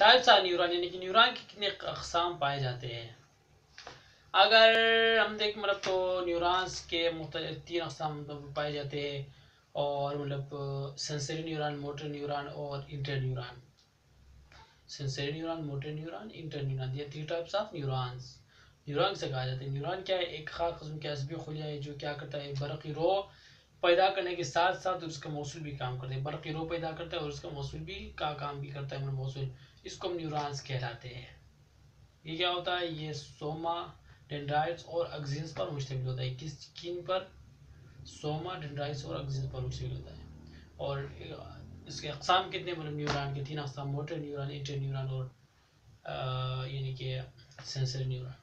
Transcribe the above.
Types of neuron यानी कि neuron के कितने अक़साम पाए जाते हैं। अगर हम देख मतलब तो न्यूरॉन्स के मुख्तलिफ 3 अक़साम मतलब पाए जाते हैं, और मतलब सेंसरी न्यूरॉन, मोटर न्यूरॉन और inter neuron. Sensory neuron, motor neuron, inter neuron, ये 3 टाइप्स ऑफ न्यूरॉन्स न्यूरॉन से कहा जाता है। न्यूरॉन क्या है, एक खास किस्म के अज़बी खुलिया है जो क्या करता है, बरक़ी रो पैदा करने के साथ साथ उसका मौसूल भी काम करता है। बरक़ी रो पैदा करता है और उसका मौसूल भी का काम भी करता है, मतलब मौसूल, इसको हम न्यूरॉन्स कहलाते हैं। ये क्या होता है, ये सोमा, डेंड्राइट्स और एक्सिन्स पर मुश्तमिल होता है। किन पर, सोमा, डेंड्राइट्स और एक्सिन्स पर मुश्तमिल होता है। और इसके अक़साम कितने, मतलब न्यूरॉन के 3 अक़साम, मोटर न्यूरॉन, इंटर न्यूरॉन और यानी कि सेंसरी न्यूरॉन।